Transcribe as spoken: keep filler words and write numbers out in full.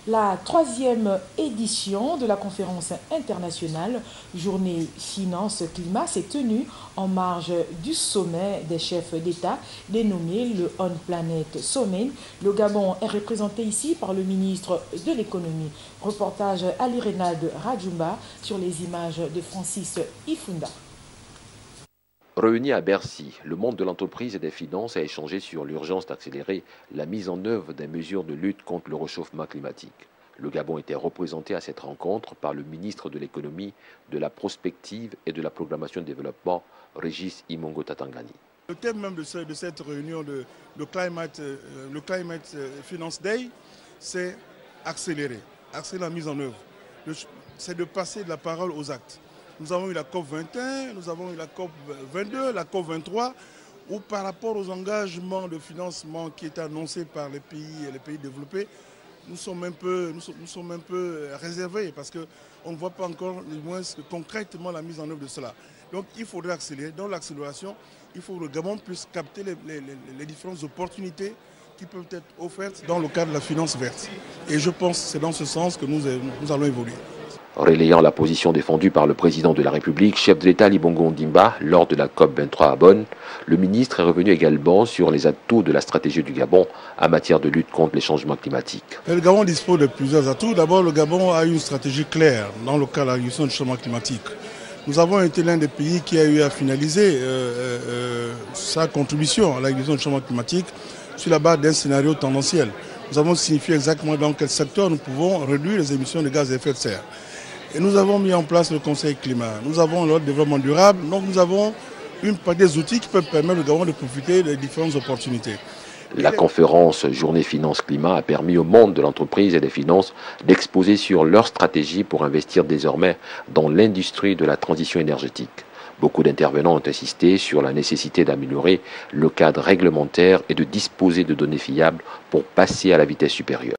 La troisième édition de la conférence internationale Journée Finance-Climat s'est tenue en marge du sommet des chefs d'État dénommé le On Planet Summit. Le Gabon est représenté ici par le ministre de l'économie. Reportage Ali Reynald Radjoumba sur les images de Francis Ifunda. Réuni à Bercy, le monde de l'entreprise et des finances a échangé sur l'urgence d'accélérer la mise en œuvre des mesures de lutte contre le réchauffement climatique. Le Gabon était représenté à cette rencontre par le ministre de l'économie, de la prospective et de la programmation de développement, Régis Imongo Tatangani. Le thème même de, ce, de cette réunion, de, de Climate, euh, le Climate Finance Day, c'est accélérer, accélérer la mise en œuvre. C'est de passer de la parole aux actes. Nous avons eu la COP vingt et un, nous avons eu la COP vingt-deux, la COP vingt-trois, où par rapport aux engagements de financement qui étaient annoncés par les pays, les pays développés, nous sommes un peu, nous sommes, nous sommes un peu réservés parce qu'on ne voit pas encore, du moins concrètement, la mise en œuvre de cela. Donc il faudrait accélérer. Dans l'accélération, il faut que le Gabon puisse capter les, les, les différentes opportunités qui peuvent être offertes dans le cadre de la finance verte. Et je pense que c'est dans ce sens que nous, nous allons évoluer. Relayant la position défendue par le président de la République, chef de l'État Ali Bongo Ondimba, lors de la COP vingt-trois à Bonn, le ministre est revenu également sur les atouts de la stratégie du Gabon en matière de lutte contre les changements climatiques. Le Gabon dispose de plusieurs atouts. D'abord, le Gabon a une stratégie claire dans le cadre de la réduction du changement climatique. Nous avons été l'un des pays qui a eu à finaliser euh, euh, sa contribution à la réduction du changement climatique sur la base d'un scénario tendanciel. Nous avons signifié exactement dans quel secteur nous pouvons réduire les émissions de gaz à effet de serre. Et nous avons mis en place le Conseil climat. Nous avons le développement durable. Donc nous avons une partie des outils qui peuvent permettre au Gabon de profiter des différentes opportunités. La conférence Journée Finance-Climat a permis au monde de l'entreprise et des finances d'exposer sur leur stratégie pour investir désormais dans l'industrie de la transition énergétique. Beaucoup d'intervenants ont insisté sur la nécessité d'améliorer le cadre réglementaire et de disposer de données fiables pour passer à la vitesse supérieure.